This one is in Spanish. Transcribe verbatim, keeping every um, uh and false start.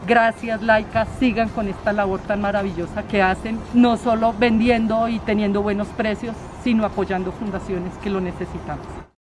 Gracias, Laika, sigan con esta labor tan maravillosa que hacen, no solo vendiendo y teniendo buenos precios, sino apoyando fundaciones que lo necesitamos.